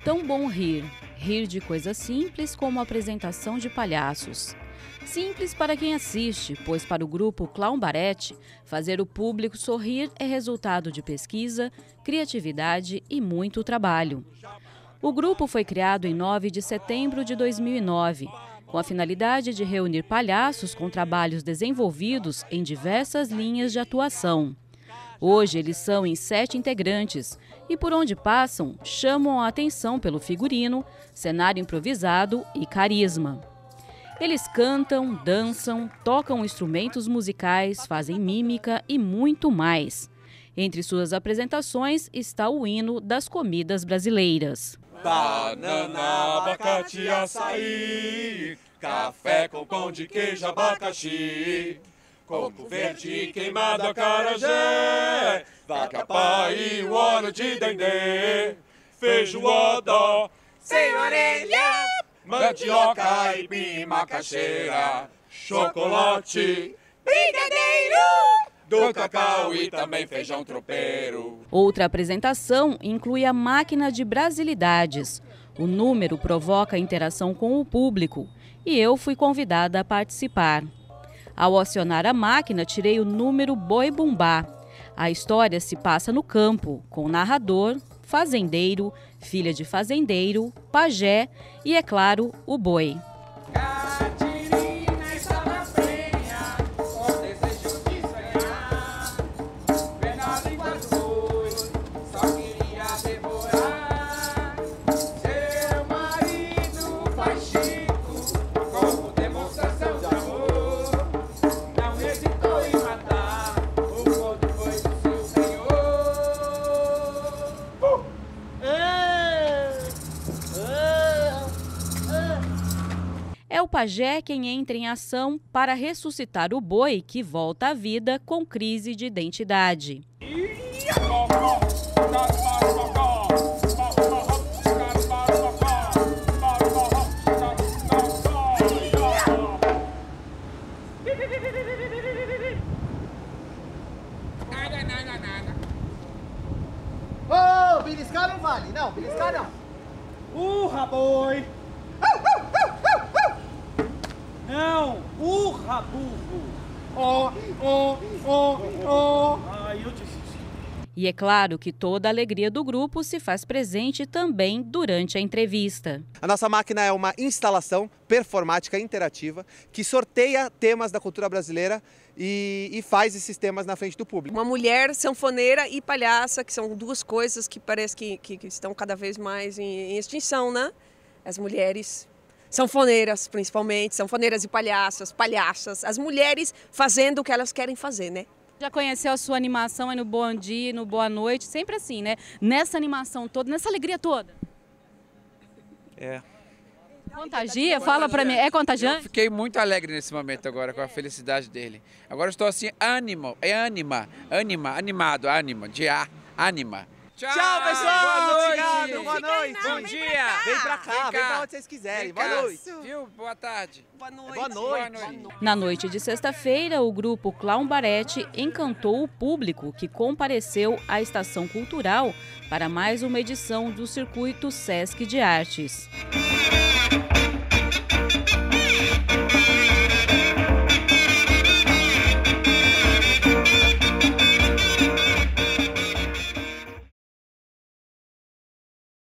Tão bom rir, rir de coisas simples como a apresentação de palhaços. Simples para quem assiste, pois para o grupo Clown Barete, fazer o público sorrir é resultado de pesquisa, criatividade e muito trabalho. O grupo foi criado em 9 de setembro de 2009, com a finalidade de reunir palhaços com trabalhos desenvolvidos em diversas linhas de atuação. Hoje eles são em 7 integrantes e por onde passam chamam a atenção pelo figurino, cenário improvisado e carisma. Eles cantam, dançam, tocam instrumentos musicais, fazem mímica e muito mais. Entre suas apresentações está o hino das comidas brasileiras. Banana, abacate, açaí, café com pão de queijo, abacaxi, coco verde, queimado, acarajé, vatapá e o óleo de dendê, feijoada sem orelha, mandioca e pim, macaxeira, chocolate, brigadeiro, do cacau e também feijão tropeiro. Outra apresentação inclui a máquina de brasilidades. O número provoca interação com o público e eu fui convidada a participar. Ao acionar a máquina, tirei o número Boi Bumbá. A história se passa no campo, com narrador, fazendeiro, filha de fazendeiro, pajé e, é claro, o boi. É o pajé quem entra em ação para ressuscitar o boi que volta à vida com crise de identidade. Ô, beliscar não vale, não, beliscar não. Urra, boi! Não, urra, burro! Ai, eu disse. E é claro que toda a alegria do grupo se faz presente também durante a entrevista. A nossa máquina é uma instalação performática interativa que sorteia temas da cultura brasileira e faz esses temas na frente do público. Uma mulher sanfoneira e palhaça, que são duas coisas que parece que estão cada vez mais em extinção, né? As mulheres sanfoneiras, principalmente, sanfoneiras e palhaças, as mulheres fazendo o que elas querem fazer, né? Já conheceu a sua animação aí no Bom Dia, no Boa Noite, sempre assim, né? Nessa animação toda, nessa alegria toda. É. Contagia? Fala pra mim, é contagiante? Eu fiquei muito alegre nesse momento agora com a felicidade dele. Agora eu estou assim, animado, de ânima. Tchau, pessoal! Boa noite! Obrigado, boa noite! Bom dia! Vem pra cá, vem pra onde vocês quiserem. Boa noite! Viu? Boa tarde! Boa noite! Boa noite! Na noite de sexta-feira, o grupo Clown Barete encantou o público que compareceu à Estação Cultural para mais uma edição do Circuito Sesc de Artes.